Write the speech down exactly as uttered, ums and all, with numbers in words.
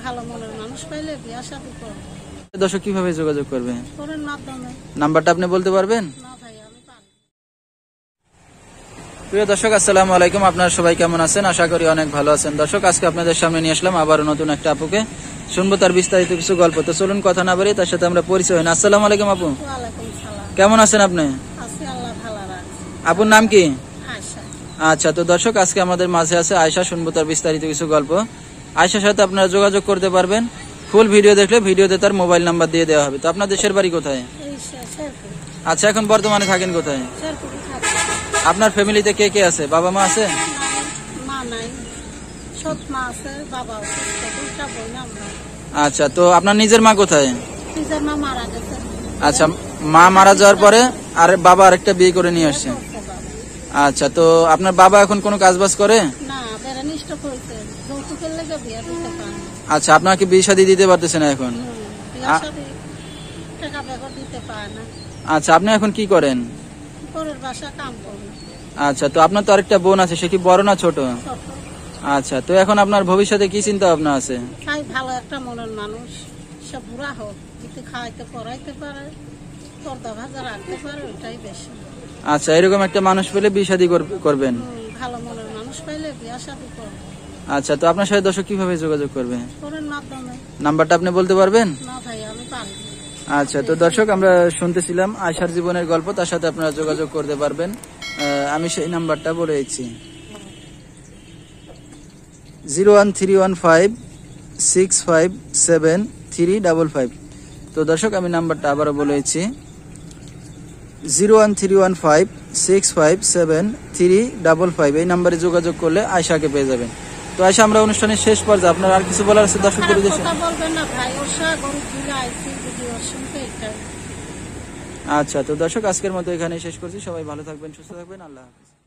ভালো মনের মানুষ পাইলে বিয়া শাদী করব। দর্শক কিভাবে যোগাযোগ করবে? ফোনের মাধ্যমে। নাম্বারটা আপনি বলতে পারবেন? না ভাই আমি পারি। প্রিয় দর্শক আসসালামু আলাইকুম, আপনারা সবাই কেমন আছেন? আশা করি অনেক ভালো আছেন। দর্শক আজকে আপনাদের সামনে নিয়ে আসলাম আবারও নতুন একটা আপুকে, শুনবো তার বিস্তারিত কিছু গল্প। তো চলুন কথা না বাড়ি তার সাথে আমরা পরিচয় হই। আসসালামু আলাইকুম আপু। ওয়ালাইকুম সালাম। কেমন আছেন আপনি? আছি আল্লাহ ভালো রাখছে। আপুর নাম কি? আয়শা। আচ্ছা, তো দর্শক আজকে আমাদের মাঝে আছে আয়শা, শুনবো তার বিস্তারিত কিছু গল্প। আয়শার সাথে আপনারা যোগাযোগ করতে পারবেন। ফুল ভিডিও দেখলে ভিডিওতে তার মোবাইল নাম্বার দিয়ে দেওয়া হবে। তো আপনার দেশের বাড়ি কোথায়? এই শেরপুর। আচ্ছা, এখন বর্তমানে থাকেন কোথায়? শেরপুরে থাকি। আপনার ফ্যামিলিতে কে কে আছে? বাবা মা আছে? নাই, মা নাই, সৎ মা আছে, বাবা আছে, দুইটা বোন আমরা। আচ্ছা, তো আপনার নিজের মা কোথায়? নিজের মা মারা গেছে। আচ্ছা, মা মারা যাওয়ার পরে আর বাবা আরেকটা বিয়ে করে নিয়ে আসছে। করছে বাবা। আচ্ছা, তো আপনার বাবা এখন কোনো কাজ বাজ করে? না, বেড়া নিষ্ঠ হয়েছে, যৌতুকের লেগে বিয়া দিতে পারে না। আচ্ছা, আপনাকে বিয়ে শাদী দিতে পারতেছে না এখন? হুম, বিয়া শাদী টাকা বেগর দিতে পারে না। আচ্ছা, আপনি এখন কি করেন? পরের বাসা কাম করি। আচ্ছা, তো আপনার তো আরেকটা বোন আছে, সে কি বড় না ছোট? ছোট। আচ্ছা, তো এখন আপনার ভবিষ্যতে কি চিন্তা ভাবনা আছে? চাই ভালো একটা মনের মানুষ, সে বুড়া হোক, কিন্তু খাইতে পড়াইতে পারে, পর্দা ভাজা রাখতে পারে, ওটাই বেশি। আচ্ছা, এরকম একটা মানুষ পেলে বিয়ে শাদী করবেন? হুম, ভালো মনের মানুষ পাইলে বিয়া শাদী করব। আচ্ছা, তো আপনার সাথে দর্শক কিভাবে যোগাযোগ করবে? ফোনের মাধ্যমে। নাম্বারটা আপনি বলতে পারবেন? না ভাই আমি পারি। আচ্ছা, তো দর্শক আমরা শুনতেছিলাম আয়শার জীবনের গল্প, তার সাথে আপনারা যোগাযোগ করতে পারবেন। আহ, আমি সেই নাম্বারটা বলে দিচ্ছি, zero one three one five six five seven three double five. তো দর্শক আমি নাম্বারটা আবারও বলে দিচ্ছি, zero one three one five six five seven three double five. এই নাম্বারে যোগাযোগ করলে আয়শাকে পেয়ে যাবেন। তো আয়শা, আমরা অনুষ্ঠানের শেষ পর্যায়ে, আপনার আর কিছু বলার আছে দর্শক খারাপ পরিবেশে? কথা বলবেন না ভাই, ওর সাথে গরু ঘুরে আইছি, ভিডিও শুনতে এটাই। আচ্ছা, তো দর্শক আজকের মতো এখানে শেষ করছি। সবাই ভালো থাকবেন, সুস্থ থাকবেন, আল্লাহ হাফেজ।